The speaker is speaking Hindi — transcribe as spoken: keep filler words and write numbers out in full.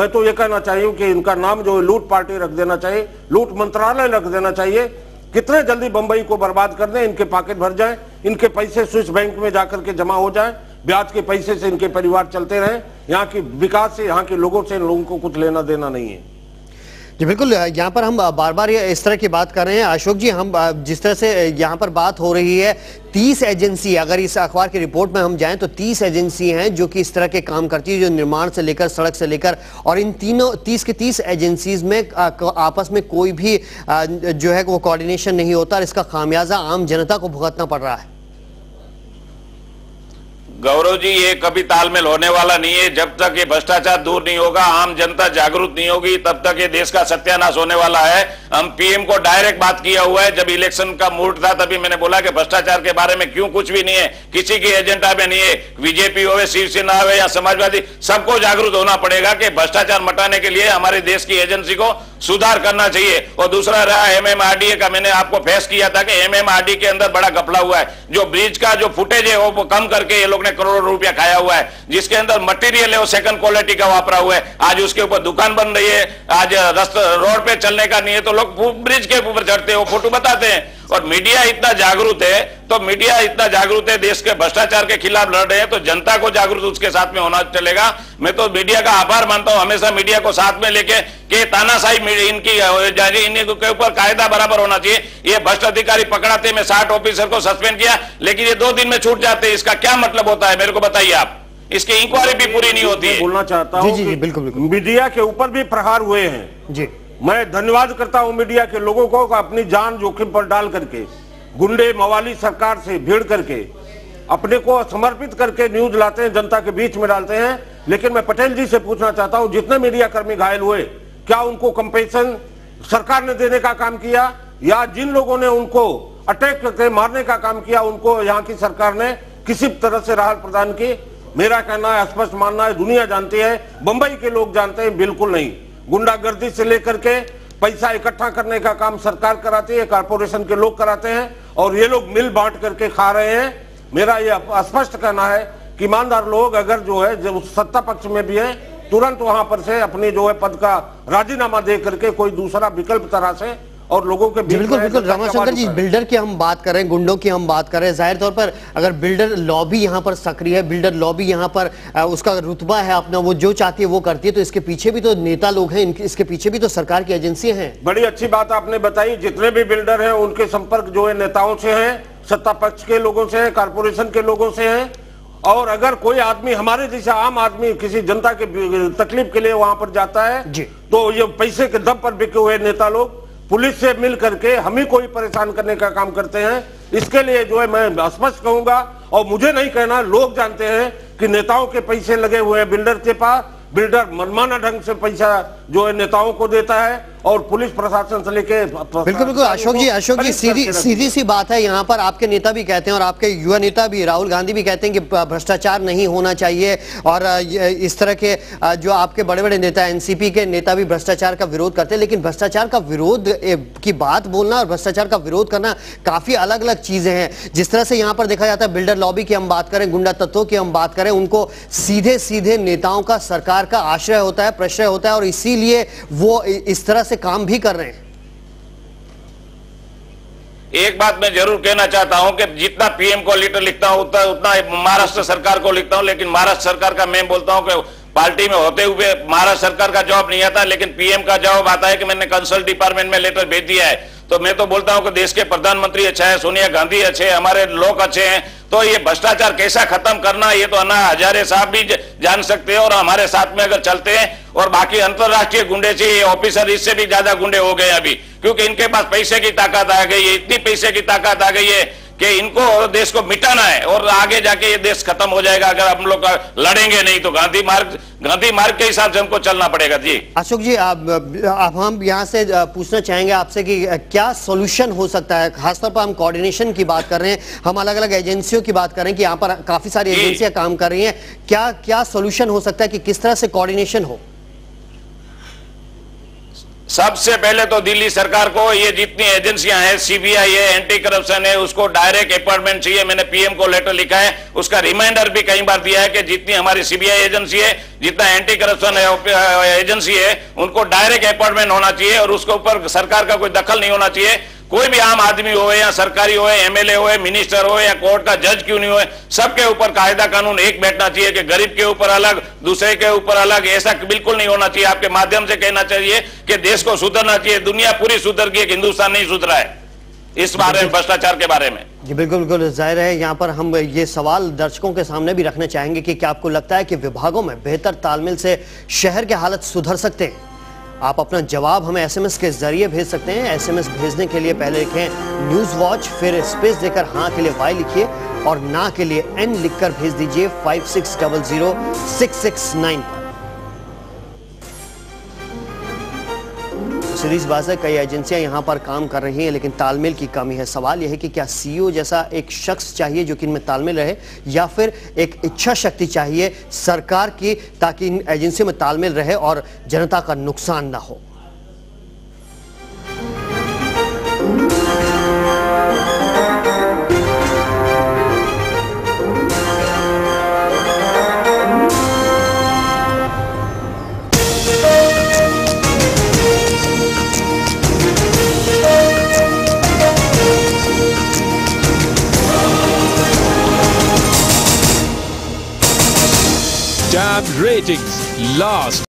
मैं तो ये कहना चाहिए कि इनका नाम जो है लूट पार्टी रख देना चाहिए, लूट मंत्रालय रख देना चाहिए। कितने जल्दी बंबई को बर्बाद कर दें, इनके पॉकेट भर जाए, इनके पैसे स्विस बैंक में जाकर के जमा हो जाए, ब्याज के पैसे से इनके परिवार चलते रहे। यहाँ की विकास से, यहाँ के लोगों से इन लोगों को कुछ लेना देना नहीं है। जी बिल्कुल, यहाँ पर हम बार बार इस तरह की बात कर रहे हैं। अशोक जी, हम जिस तरह से यहाँ पर बात हो रही है, तीस एजेंसी, अगर इस अखबार की रिपोर्ट में हम जाएं तो तीस एजेंसी हैं जो कि इस तरह के काम करती है, जो निर्माण से लेकर सड़क से लेकर, और इन तीनों तीस के तीस एजेंसीज में आपस में कोई भी जो है वो कोऑर्डिनेशन नहीं होता, और इसका खामियाजा आम जनता को भुगतना पड़ रहा है। गौरव जी, ये कभी तालमेल होने वाला नहीं है। जब तक ये भ्रष्टाचार दूर नहीं होगा, आम जनता जागरूक नहीं होगी, तब तक ये देश का सत्यानाश होने वाला है। हम पीएम को डायरेक्ट बात किया हुआ है। जब इलेक्शन का मूड था तभी मैंने बोला कि भ्रष्टाचार के बारे में क्यों कुछ भी नहीं है, किसी की एजेंडा में नहीं है, बीजेपी हो, शिवसेना हो या समाजवादी, सबको जागरूक होना पड़ेगा कि भ्रष्टाचार मिटाने के लिए हमारे देश की एजेंसी को सुधार करना चाहिए। और दूसरा रहा एमएमआरडीए का, मैंने आपको फेस किया था कि एमएमआरडीए के अंदर बड़ा घपला हुआ है। जो ब्रिज का जो फुटेज है वो कम करके ये लोग ने करोड़ों रुपया खाया हुआ है, जिसके अंदर मटेरियल है वो सेकंड क्वालिटी का वापरा हुआ है। आज उसके ऊपर दुकान बन रही है, आज रास्ता रोड पे चलने का नहीं है तो लोग ब्रिज के ऊपर चढ़ते हैं, वो फोटो बताते हैं। और मीडिया इतना जागरूक है, तो मीडिया इतना जागरूक है, देश के भ्रष्टाचार के खिलाफ लड़ रहे हैं, तो जनता को जागरूक उसके साथ में होना चलेगा। मैं तो मीडिया का आभार मानता हूं, हमेशा मीडिया को साथ में लेके के तानाशाही इनकी इनके ऊपर कायदा बराबर होना चाहिए। ये भ्रष्ट अधिकारी पकड़ाते, में साठ ऑफिसर को सस्पेंड किया, लेकिन ये दो दिन में छूट जाते हैं, इसका क्या मतलब होता है मेरे को बताइए आप? इसकी इंक्वायरी भी पूरी नहीं होती है। बोलना चाहता हूँ, बिल्कुल बिल्कुल मीडिया के ऊपर भी प्रहार हुए हैं जी। मैं धन्यवाद करता हूं मीडिया के लोगों को, अपनी जान जोखिम पर डाल करके, गुंडे मवाली सरकार से भीड़ करके, अपने को समर्पित करके न्यूज लाते हैं, जनता के बीच में डालते हैं। लेकिन मैं पटेल जी से पूछना चाहता हूं, जितने मीडिया कर्मी घायल हुए, क्या उनको कंपेंसेशन सरकार ने देने का काम किया, या जिन लोगों ने उनको अटैक करके मारने का काम किया उनको यहाँ की सरकार ने किसी तरह से राहत प्रदान की? मेरा कहना है, स्पष्ट मानना है, दुनिया जानती है, बंबई के लोग जानते हैं, बिल्कुल नहीं। गुंडागर्दी से लेकर के पैसा इकट्ठा करने का काम सरकार कराती है, कारपोरेशन के लोग कराते हैं, और ये लोग मिल बांट करके खा रहे हैं। मेरा ये स्पष्ट कहना है कि ईमानदार लोग अगर जो है जो सत्ता पक्ष में भी है, तुरंत वहां पर से अपने जो है पद का राजीनामा दे करके कोई दूसरा विकल्प तरह से और लोगों के बीच। बिल्कुल बिल्कुल रमाशंकर जी, बिल्डर की हम बात करें, गुंडों की हम बात करें, जाहिर तौर पर अगर बिल्डर लॉबी यहाँ पर सक्रिय है, बिल्डर लॉबी यहाँ पर उसका रुतबा है अपना, वो जो चाहती है वो करती है, तो इसके पीछे भी तो नेता लोग हैं, इसके पीछे भी तो सरकार की एजेंसियां हैं। बड़ी अच्छी बात आपने बताई, जितने भी बिल्डर हैं उनके संपर्क जो है नेताओं से है, सत्ता पक्ष के लोगों से है, कारपोरेशन के लोगों से है। और अगर कोई आदमी, हमारे जैसा आम आदमी किसी जनता के तकलीफ के लिए वहां पर जाता है जी, तो ये पैसे के दम पर बिके हुए नेता लोग पुलिस से मिल करके हम ही को ही परेशान करने का काम करते हैं। इसके लिए जो है मैं स्पष्ट कहूंगा, और मुझे नहीं कहना, लोग जानते हैं कि नेताओं के पैसे लगे हुए हैं बिल्डर के पास। बिल्डर मनमाना ढंग से पैसा जो है नेताओं को देता है, और पुलिस प्रशासन से लेके। बिल्कुल बिल्कुल अशोक जी, अशोक जी सीधी सीधी सी बात है, यहाँ पर आपके नेता भी कहते हैं और आपके युवा नेता भी, राहुल गांधी भी कहते हैं कि भ्रष्टाचार नहीं होना चाहिए, और इस तरह के जो आपके बड़े बड़े नेता, एनसीपी के नेता भी भ्रष्टाचार का विरोध करते हैं। लेकिन भ्रष्टाचार का विरोध की बात बोलना और भ्रष्टाचार का विरोध करना काफी अलग अलग चीजें हैं। जिस तरह से यहाँ पर देखा जाता है, बिल्डर लॉबी की हम बात करें, गुंडा तत्वों की हम बात करें, उनको सीधे सीधे नेताओं का, सरकार का आश्रय होता है, प्रश्रय होता है, और इसीलिए वो इस तरह से काम भी कर रहे हैं। एक बात मैं जरूर कहना चाहता हूं कि जितना पीएम को लेटर लिखता हूं उतना उतना महाराष्ट्र सरकार को लिखता हूं, लेकिन महाराष्ट्र सरकार का मैं बोलता हूं कि पार्टी में होते हुए महाराष्ट्र सरकार का जवाब नहीं आता, लेकिन पीएम का जवाब आता है कि मैंने कंसल्ट डिपार्टमेंट में लेटर भेज दिया है। तो मैं तो बोलता हूं कि देश के प्रधानमंत्री अच्छे हैं, सोनिया गांधी अच्छे हैं, हमारे लोग अच्छे हैं, तो ये भ्रष्टाचार कैसा खत्म करना, ये तो अन्ना हजारे साहब भी जान सकते हैं, और हमारे साथ में अगर चलते हैं। और बाकी अंतरराष्ट्रीय गुंडे से ये ऑफिसर इससे भी ज्यादा गुंडे हो गए अभी, क्योंकि इनके पास पैसे की ताकत आ गई है, इतनी पैसे की ताकत आ गई है कि इनको देश को मिटाना है, और आगे जाके ये देश खत्म हो जाएगा अगर हम लोग लड़ेंगे नहीं तो। गांधी मार्ग गांधी मार्ग के हिसाब से हमको चलना पड़ेगा। जी अशोक जी, अब हम यहाँ से पूछना चाहेंगे आपसे कि क्या सोल्यूशन हो सकता है, खासतौर पर हम कोऑर्डिनेशन की बात कर रहे हैं, हम अलग अलग एजेंसियों की बात कर रहे हैं कि यहाँ पर काफी सारी एजेंसियां काम कर रही हैं, क्या क्या सोल्यूशन हो सकता है कि किस तरह से कोऑर्डिनेशन हो? सबसे पहले तो दिल्ली सरकार को ये जितनी एजेंसियां हैं, सीबीआई है, एंटी करप्शन है, उसको डायरेक्ट अपॉइंटमेंट चाहिए। मैंने पीएम को लेटर लिखा है, उसका रिमाइंडर भी कई बार दिया है कि जितनी हमारी सीबीआई एजेंसी है, जितना एंटी करप्शन एजेंसी है, उनको डायरेक्ट अपॉइंटमेंट होना चाहिए और उसके ऊपर सरकार का कोई दखल नहीं होना चाहिए। कोई भी आम आदमी हो या सरकारी हो, एमएलए हो, मिनिस्टर हो या कोर्ट का जज क्यों नहीं हो, सबके ऊपर कायदा कानून एक बैठना चाहिए कि गरीब के ऊपर अलग, दूसरे के ऊपर अलग, ऐसा बिल्कुल नहीं होना चाहिए। आपके माध्यम से कहना चाहिए कि देश को सुधरना चाहिए। दुनिया पूरी सुधर गई, हिंदुस्तान नहीं सुधरा है इस बारे में, भ्रष्टाचार के बारे में। जी बिल्कुल बिल्कुल जाहिर है। यहाँ पर हम ये सवाल दर्शकों के सामने भी रखना चाहेंगे कि क्या आपको लगता है कि विभागों में बेहतर तालमेल से शहर के हालत सुधर सकते हैं? आप अपना जवाब हमें एसएमएस के जरिए भेज सकते हैं। एसएमएस भेजने के लिए पहले लिखें न्यूज वॉच, फिर स्पेस देकर हाँ के लिए वाई लिखिए और ना के लिए एन लिखकर भेज दीजिए five six double zero six six nine पर। सीरीज बात है, कई एजेंसियां यहां पर काम कर रही हैं लेकिन तालमेल की कमी है। सवाल यह है कि क्या सीईओ जैसा एक शख्स चाहिए जो कि इनमें तालमेल रहे, या फिर एक इच्छा शक्ति चाहिए सरकार की ताकि इन एजेंसियों में तालमेल रहे और जनता का नुकसान ना हो। Tab Ratings last.